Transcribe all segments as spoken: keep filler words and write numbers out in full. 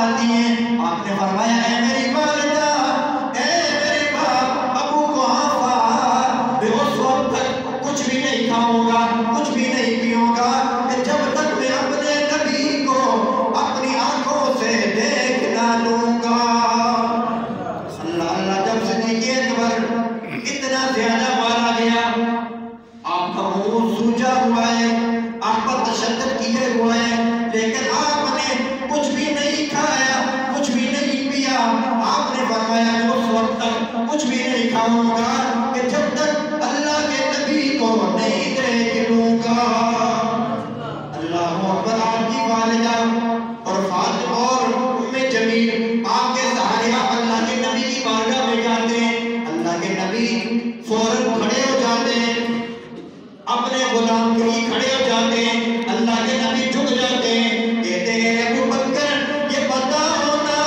آتی ہیں، آپ نے فرمایا اے میری والدہ، اے میرے باپ ابو قحافہ، میں اس وقت تک کچھ بھی نہیں کھاؤں گا، کچھ بھی نہیں پیوں گا کہ جب تک میں اپنے نبی کو اپنی آنکھوں سے دیکھ نہ لوں گا۔ اللہ اللہ، جب صدیق اکبر اتنا زیادہ مارا گیا، آپ کا منہ سوجا ہوا ہے، آپ پر تشدد کیے ہوئے ہیں، لیکن آپ نے کچھ بھی نہیں کھایا، کچھ بھی نہیں پیا۔ آپ نے فرمایا کہ اس وقت تک کچھ بھی نہیں کھاؤں گا کہ جب تک اللہ کے نبی کو نہیں دیکھ لوں گا۔ اللہ اکبر۔ آپ کی والدہ اور فاطمہ اور ام جمیل آپ کے سہارے آپ اللہ کے نبی کی بارگاہ میں جاتے ہیں، اللہ کے نبی فوراً کھڑے ہو جاتے ہیں، اپنے غلام کے لیے کھڑے ہو جاتے ہیں، اللہ کے نبی جھک جاتے ہیں، کہتے ہیں ابو بکر یہ بتاؤ نا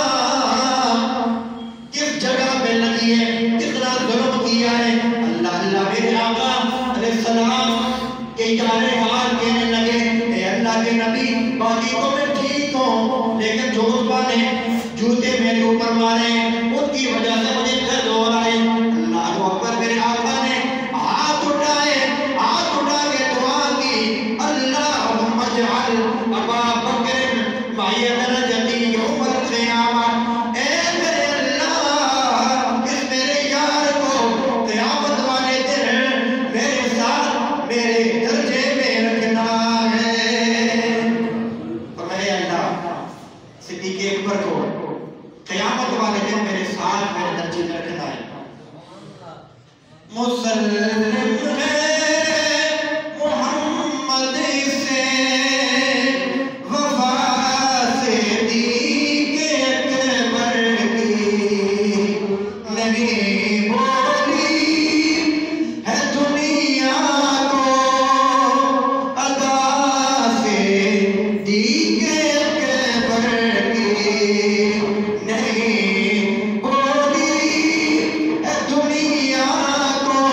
کس جگہ پہ لگی ہے، کتنا ظلم کیا ہے۔ اللہ اللہ، میرے آقا علیہ السلام کے اشارے حال کہنے لگے اے اللہ کے نبی، باقی تو میں ٹھیک ہوں، لیکن جو عتبہ نے جوتے میرے اوپر مارے ان کی وجہ سے مجھے درد ہو رہا ہے۔ اللہ اکبر۔ میرے آقا نے ہاتھ اٹھائے، ہاتھ اٹھا کے دعا کی، اللہم اجعل ابا بکر معی درجتی یوم القیامہ، اے میرے اللہ اس میرے یار کو قیامت والے دن میرے ساتھ میرے درجے میں رکھنا ہے۔ فرمائے اللہ صدیق اکبر کو قیامت والے دن میرے ساتھ میرے درجے میں رکھنا ہے۔ مسلم ہے محمد سے وفا صدیق اکبر کی، نہیں بولی ہے دنیا کو ادا صدیق اکبر کی، نہیں بولی ہے دنیا کو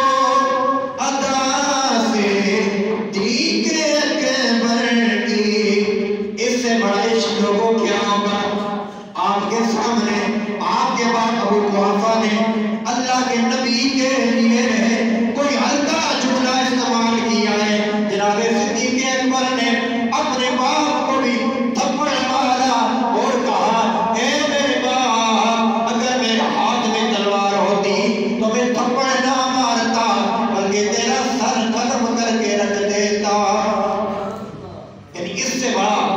ادا صدیق اکبر کی۔ اس سے بڑا عشق لوگوں کیا ہوگا؟ آپ کے سامنے آپ کے بعد ابو قحافہ نے اللہ کے نبی کے لیے کوئی ہلکا جملہ استعمال کیا ہے۔ جناب صدیق اکبر نے اپنے باپ کو بھی تھپڑ مارا اور کہا اے میرے باپ، اگر میرے ہاتھ میں تلوار ہوتی تو میں تھپڑ نہ مارتا بلکہ تیرا سر ختم کر کے رکھ دیتا۔ یعنی اس سے بڑا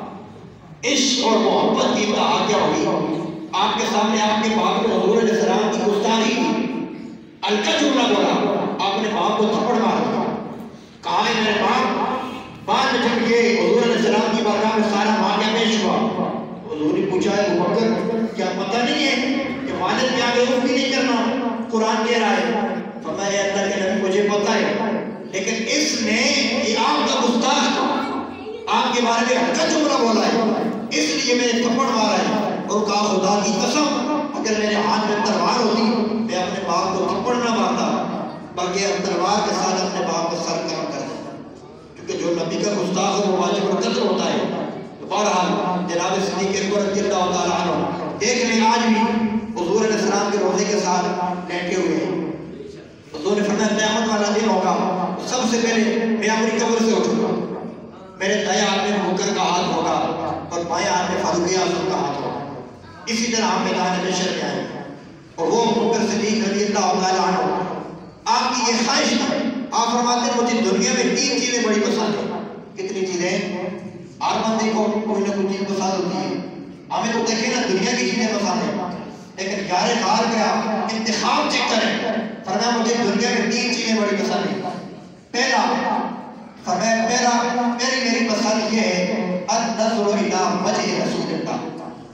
عشق اور محبت کی انتہا کیا ہوگی؟ آپ کے سامنے آپ کے باپ نے حضور علیہ السلام کی گستاخی ہلکا جملہ بولا، آپ نے باپ کو تھپڑ مارا، کہا ہے میرے باپ۔ بعد میں جب یہ حضور علیہ السلام کی بارگاہ میں سارا واقعہ پیش ہوا، حضور نے پوچھا ہے ابو بکر کیا پتہ نہیں ہے کہ والد کے آگے رخ بھی نہیں کرنا، قرآن کہہ رہا ہے؟ فرمایا اللہ کے نبی مجھے پتہ ہے، لیکن اس نے یہ آپ کا گستاخ آپ کے بارے میں ہلکا جملہ بولا ہے، اس لیے میں نے تھپڑ مارا ہے۔ اور کہا خدا کی قسم اگر میرے ہاتھ میں تلوار ہوتی میں اپنے باپ کو تھپڑ نہ مارتا بلکہ تلوار کے ساتھ اپنے باپ کا سر کم کر دیتا، کیونکہ جو نبی کا گستاخ ہو وہ واجب القتل ہوتا ہے۔ بہرحال جناب صدیق اکبر رضی اللہ تعالیٰ عنہ دیکھ لیں آج بھی حضور علیہ السلام کے روزے کے ساتھ لیٹے ہوئے ہیں۔ حضور نے فرمایا قیامت والا دن ہوگا، سب سے پہلے میں اپنی قبر سے اٹھوں گا، میرے دائیں ہاتھ میں ابو بکر کا ہاتھ ہوگا اور بائیں ہاتھ میں فاروق اعظم کا ہاتھ ہوگا۔ اسی طرح ہم میدان محشر میں آئیں گے اور وہ ابو بکر صدیق رضی اللہ تعالیٰ عنہ آپ کی یہ خواہش تھی، آپ فرماتے ہیں مجھے دنیا میں تین چیزیں بڑی پسند ہیں۔ کتنی چیزیں؟ ہر بندے کو کوئی نہ کوئی چیز پسند ہوتی ہے، ہمیں تو دیکھیں نا دنیا کی چیزیں پسند ہیں، لیکن یار غار کا انتخاب چیک کریں۔ فرمایا مجھے دنیا میں تین چیزیں بڑی پسند ہیں۔ پہلا فرمایا پہلا میری میری پسند یہ ہے النظر الی وجہ رسول اللہ۔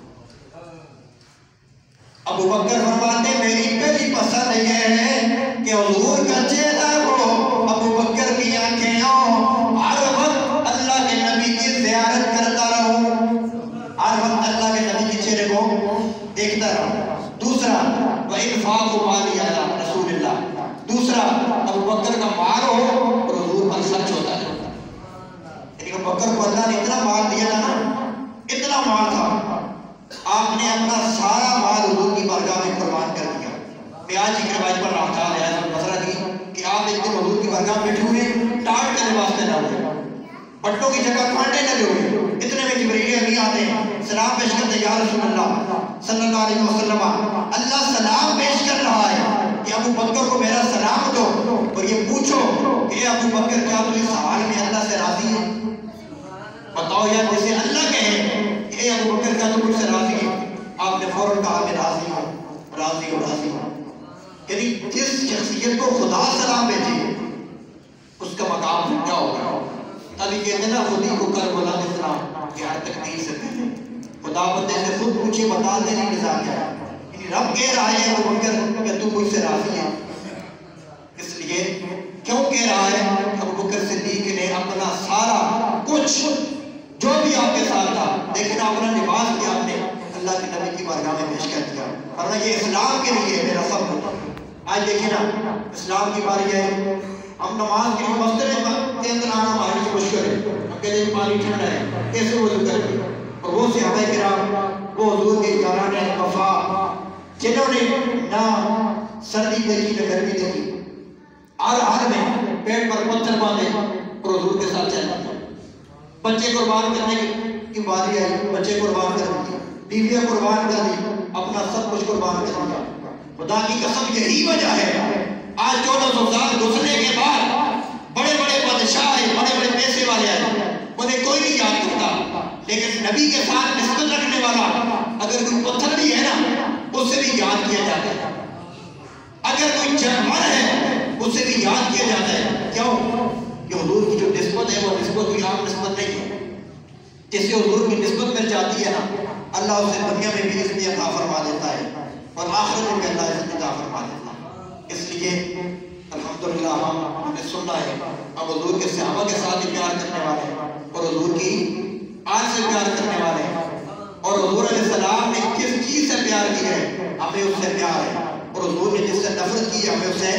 ابو بکر فرماتے ہیں میری پہلی پسند یہ ہے کہ حضور کا چہرہ ہو، ابو بکر کی آنکھیں ہوں، ہر وقت اللہ کے نبی کی زیارت کرتا رہوں، ہر وقت اللہ کے نبی کے چہرے کو دیکھتا رہوں۔ دوسرا وَإِنْفَاقُ مَالِي عَلَىٰ رسول اللہ، دوسرا ابو بکر کا مال ہو اور حضور پر خرچ ہوتا ہے۔ یعنی ابو بکر کو اللہ نے اتنا مال دیا تھا نا، اتنا مال تھا آپ نے اپنا سارا مال حضور کی بارگاہ میں قربان کر دیا. میں آج کی روایت پر رہا تھا لہٰذا مسئلہ کی کہ آپ ایک دن حضور کی بارگاہ میں بیٹھے ہوئے ٹاٹ کے لباس میں نہ ہوئے, پٹوں کی جگہ کانٹے لگے ہوئے. اتنے میں جبرائیل امین آتے ہیں, سلام پیش کرتے, یا رسول اللہ صلی اللہ علیہ وسلم, اللہ سلام پیش کر رہا ہے کہ ابو بکر کو میرا سلام دو, اور یہ پوچھو کہ اے ابو بکر کیا تجھے سوال میں اللہ سے راضی ہے؟ بتاؤ یار, جیسے اللہ کہے کہ اے ابو بکر کیا تم مجھ سے راضی ہے؟ آپ نے فوراً کہا میں راضی ہوں, راضی ہوں, راضی ہوں. یعنی جس شخصیت کو خدا سلام بھیجے اس کا مقام کیا ہوگا. ابھی کہتے ہیں نا خودی کو کر بولا جتنا کہ ہر تقدیر سے پہلے خدا بندے سے خود پوچھے بتا دے نہیں نظام کیا ہے. یعنی رب کہہ رہا ہے ابو بکر کہ تو مجھ سے راضی ہے. اس لیے کیوں کہہ رہا ہے؟ ابو بکر صدیق نے اپنا سارا کچھ جو بھی آپ کے ساتھ تھا لیکن اپنا لباس کیا آپ نے اللہ کے نبی کی بارگاہ میں پیش کر دیا, ورنہ یہ اسلام کے لیے میرا سب کچھ. آج دیکھیں نا اسلام کی باری ہے, ہم نماز کے لیے مسجد کے اندر آنا ہمارے لیے مشکل ہے, ہم کہتے ہیں پانی ٹھنڈا ہے کیسے وضو کریں, اور وہ صحابہ کرام وہ حضور کے جانان وفا جنہوں نے نہ سردی دیکھی نہ گرمی دیکھی, ہر ہر میں پیٹ پر پتھر باندھے اور حضور کے ساتھ چلنا تھا. بچے قربان کرنے کی باری آئی, بچے قربان کر دی, بیویاں قربان کر دی, اپنا سب کچھ قربان کر دیا. خدا کی قسم یہی وجہ ہے آج چودہ سو سال گزرنے کے بعد بڑے بڑے بادشاہ آئے, بڑے بڑے پیسے والے آئے, انہیں کوئی نہیں یاد کرتا, لیکن نبی کے ساتھ نسبت رکھنے والا اگر کوئی پتھر بھی ہے نا اسے بھی یاد کیا جاتا ہے, اگر کوئی جانور ہے اسے بھی یاد کیا جاتا ہے. کیوں کہ حضور کی جو نسبت ہے وہ نسبت کوئی عام نسبت نہیں ہے. جس سے حضور کی نسبت مل جاتی ہے نا اللہ اسے دنیا میں بھی عزت عطا فرما دیتا ہے اور آخرت میں بھی اللہ عزت عطا فرما دیتا ہے. اس لیے الحمدللہ ہم نے سننا ہے ہم حضور کے صحابہ کے ساتھ ہی پیار کرنے والے ہیں اور حضور کی آج سے پیار کرنے والے ہیں, اور حضور علیہ السلام نے کس چیز سے پیار کی ہے ہمیں اس سے پیار ہے, اور حضور نے جس سے نفرت کی ہے ہمیں اس سے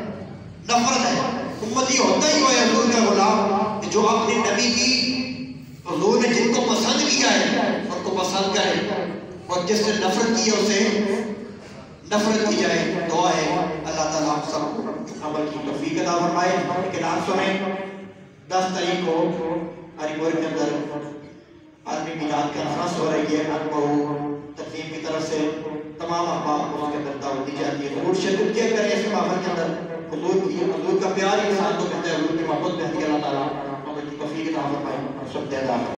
نفرت ہے. امتی ہوتا ہی وہ ہے حضور کا غلام جو اپنے نبی کی حضور نے جن کو پسند کیا ہے ان کو پسند کرے, اور جس سے نفرت کی ہے اسے نفرت کی جائے. دعا ہے اللہ تعالیٰ ہم سب کو عمل کی توفیق عطا فرمائے. لیکن آپ سنیں دس تاریخ کو ہری پور کے اندر عالمی میلاد کانفرنس ہو رہی ہے, ان کو تقسیم کی طرف سے تمام احباب کو اس کے اندر دعوت دی جاتی ہے. ضرور شرکت کیا کریں اس محفل کے اندر. حضور کی حضور کا پیار انسان کو ملتا ہے, حضور کی محبت میں اللہ تعالیٰ عمل کی توفیق عطا فرمائے. سب